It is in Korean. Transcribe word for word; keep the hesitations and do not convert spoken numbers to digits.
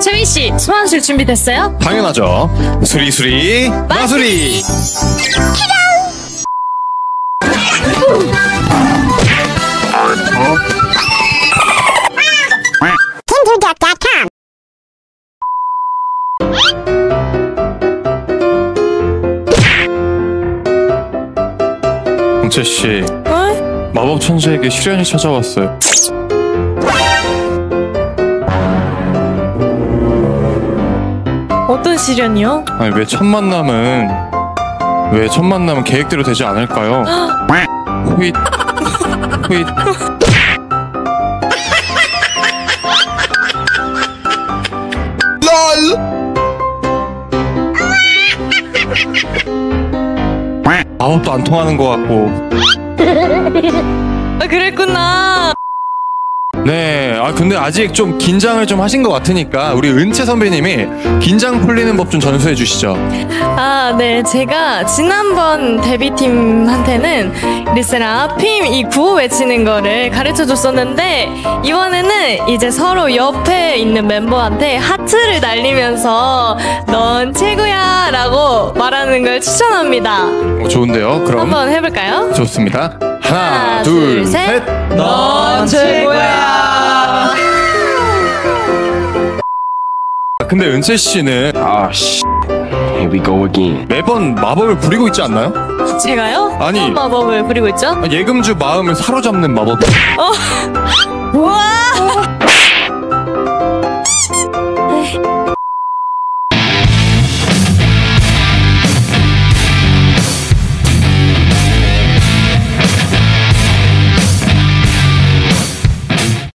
채민씨, 소환술 준비됐어요? 당연하죠. 수리수리 마수리. 홍채씨, 어? 마법 천재에게 시련이 찾아왔어요. 어떤 시련이요? 아니, 왜 첫 만남은 왜 첫 만남은 계획대로 되지 않을까요? 후잇 후잇. 마법도 안 통하는 것 같고. 아, 그랬구나. 네, 아 근데 아직 좀 긴장을 좀 하신 것 같으니까 우리 은채 선배님이 긴장 풀리는 법 좀 전수해 주시죠. 아, 네. 제가 지난번 데뷔팀한테는 리세라핌 이 구호 외치는 거를 가르쳐 줬었는데, 이번에는 이제 서로 옆에 있는 멤버한테 하트를 날리면서 넌 최고야 라고 말하는 걸 추천합니다. 어, 좋은데요? 그럼 한번 해볼까요? 좋습니다. 하나, 하나, 둘, 둘, 셋. 셋. 넌 최고야. 근데 은채 씨는 Ah, sh. Here we go again. 매번 마법을 부리고 있지 않나요? 제가요? 아니. 어떤 마법을 부리고 있죠? 예금주 마음을 사로잡는 마법. 우와!